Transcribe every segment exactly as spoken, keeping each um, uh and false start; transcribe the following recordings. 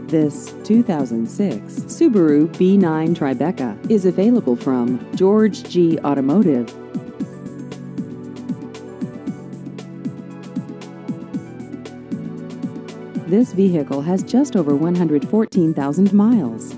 This two thousand six Subaru B nine Tribeca is available from George G. Automotive. This vehicle has just over one hundred fourteen thousand miles.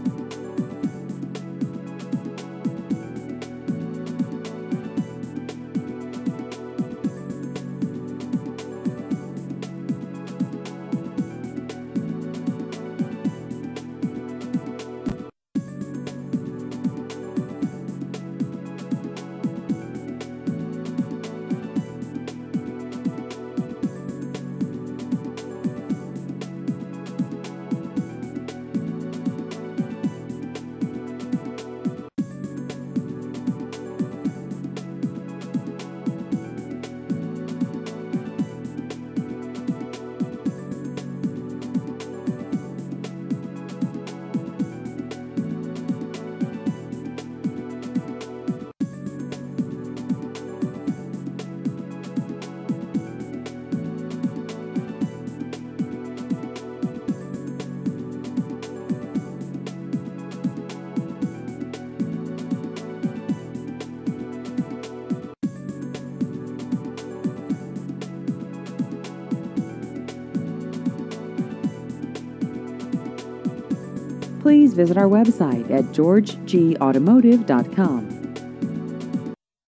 Please visit our website at george g automotive dot com.